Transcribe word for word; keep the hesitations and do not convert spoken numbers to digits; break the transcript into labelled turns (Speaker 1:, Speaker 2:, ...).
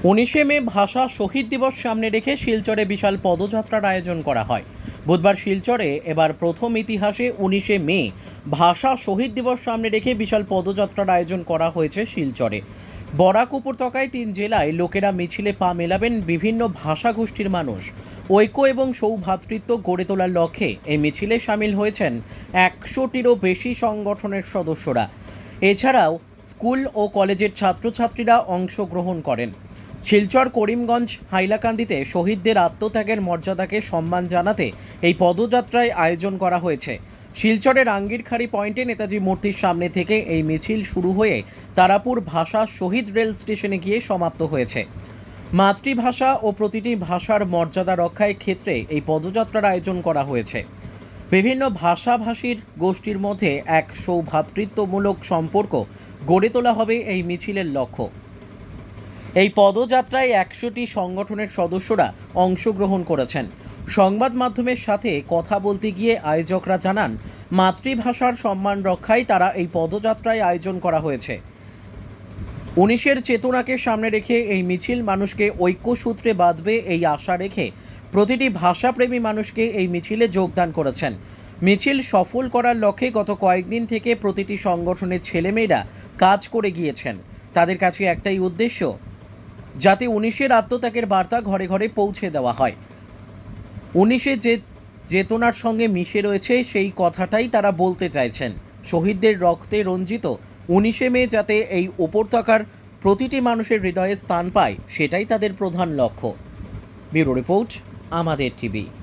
Speaker 1: উনিশে মে ভাষা শহীদ দিবস সামনে রেখে শিলচরে বিশাল পদযাত্রার আয়োজন করা হয়। বুধবার শিলচরে এবার প্রথম ইতিহাসে উনিশে মে ভাষা শহীদ দিবস সামনে রেখে বিশাল পদযাত্রার আয়োজন করা হয়েছে শিলচরে। বরাক উপত্যকায় তিন জেলায় লোকেরা মিছিলে পা মেলাবেন। বিভিন্ন ভাষা গোষ্ঠীর মানুষ ঐক্য এবং সৌভ্রাতৃত্ব গড়ে তোলার লক্ষ্যে এই মিছিলে সামিল হয়েছেন একশোটিরও বেশি সংগঠনের সদস্যরা। এছাড়াও স্কুল ও কলেজের ছাত্রছাত্রীরা অংশগ্রহণ করেন। শিলচর করিমগঞ্জ হাইলাকান্দিতে শহীদদের আত্মত্যাগের মর্যাদাকে সম্মান জানাতে এই পদযাত্রায় আয়োজন করা হয়েছে। শিলচরের আঙ্গিরখাড়ি পয়েন্টে নেতাজি মূর্তির সামনে থেকে এই মিছিল শুরু হয়ে তারাপুর ভাষা শহীদ রেল স্টেশনে গিয়ে সমাপ্ত হয়েছে। মাতৃভাষা ও প্রতিটি ভাষার মর্যাদা রক্ষার ক্ষেত্রে এই পদযাত্রার আয়োজন করা হয়েছে। বিভিন্ন ভাষাভাষীর গোষ্ঠীর মধ্যে এক সৌভ্রাতৃত্বমূলক সম্পর্ক গড়ে তোলা হবে এই মিছিলের লক্ষ্য। এই পদযাত্রায় একশোটি সংগঠনের সদস্যরা অংশগ্রহণ করেছেন। সংবাদ মাধ্যমের সাথে কথা বলতে গিয়ে আয়োজকরা জানান, মাতৃভাষার সম্মান রক্ষায় তারা এই পদযাত্রায় আয়োজন করা হয়েছে। উনিশের চেতনাকে সামনে রেখে এই মিছিল মানুষকে ঐক্যসূত্রে বাঁধবে এই আশা রেখে প্রতিটি ভাষাপ্রেমী মানুষকে এই মিছিলে যোগদান করেছেন। মিছিল সফল করার লক্ষ্যে গত কয়েকদিন থেকে প্রতিটি সংগঠনের ছেলেমেয়েরা কাজ করে গিয়েছেন। তাদের কাছে একটাই উদ্দেশ্য, যাতে উনিশের আত্মত্যাগের বার্তা ঘরে ঘরে পৌঁছে দেওয়া হয়। উনিশে যে চেতনার সঙ্গে মিশে রয়েছে সেই কথাটাই তারা বলতে চাইছেন। শহীদদের রক্তে রঞ্জিত উনিশে মে যাতে এই উপত্যকার প্রতিটি মানুষের হৃদয়ে স্থান পায়, সেটাই তাদের প্রধান লক্ষ্য। ব্যুরো রিপোর্ট, আমাদের টিভি।